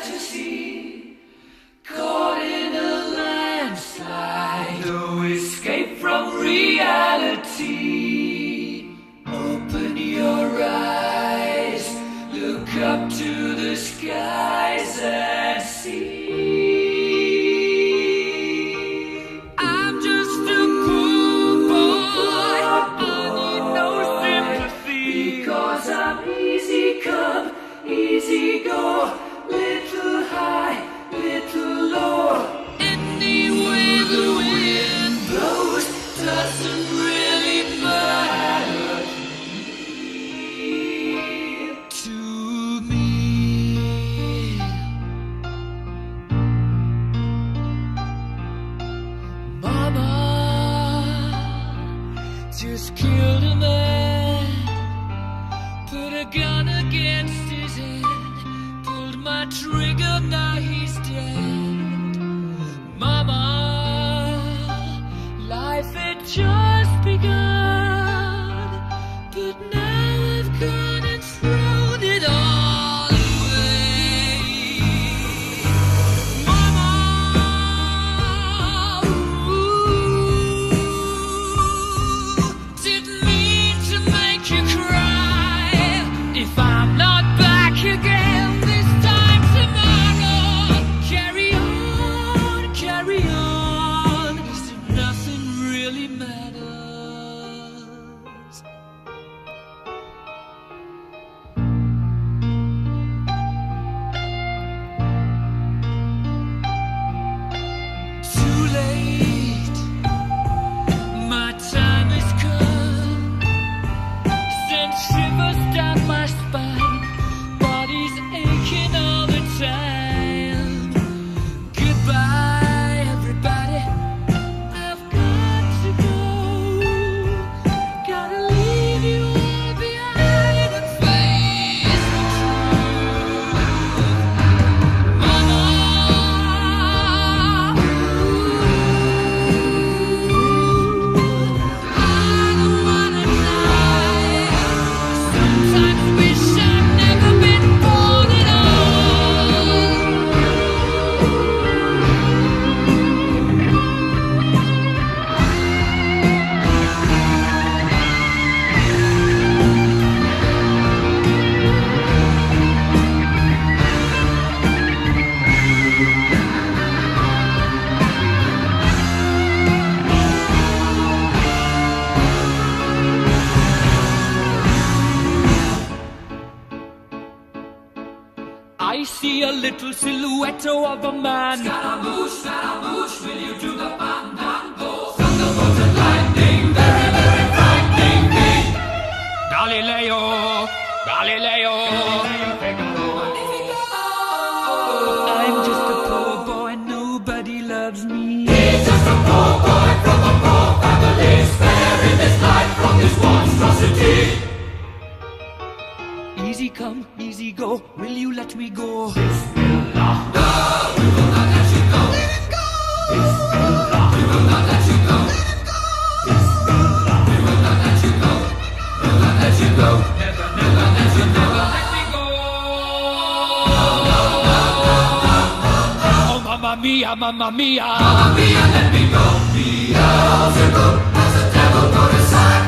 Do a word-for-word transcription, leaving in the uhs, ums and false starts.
fantasy, caught in a landslide, no escape from reality. Open your eyes, look up to the skies and see. I'm just a poor boy, I need no sympathy, because I'm easy come, easy go, little high, little low. Any way the wind blows doesn't really matter to me. Mama just killed a man, put a gun against his head, pulled my trigger, now he's dead. Mama, life had just begun, but now I've gone and thrown it all away. Mama, ooh, didn't mean to make you cry. If I'm not back again this time tomorrow, carry on, carry on, as if nothing really matters. Too late, my time has come, sent shivers down my spine, body's aching all the time. Goodbye, everybody, I've got to go, gotta leave you all behind and face the truth. Mama, I don't wanna die. Sometimes wish I'd never been born at all. I see a little silhouette of a man. Scaramouche, Scaramouche, will you do the fandango? Thunderbolt and lightning, very, very frightening me. Galileo, Galileo, I'm just a poor boy, nobody loves me. He's just a poor boy from a poor family, sparing his life from this monstrosity. Easy come, easy go, will you let me go? Bismillah. No, we will not let you go. Let it go. Bismillah. We will not let you go. Let it go. Bismillah. We will not let you go. We will not let you go. Never, never let you never let me go. No, no, no, no, no, no, no. Oh, mamma mia, mamma mia. Mamma mia, let me go. Beelzebub has a devil put aside.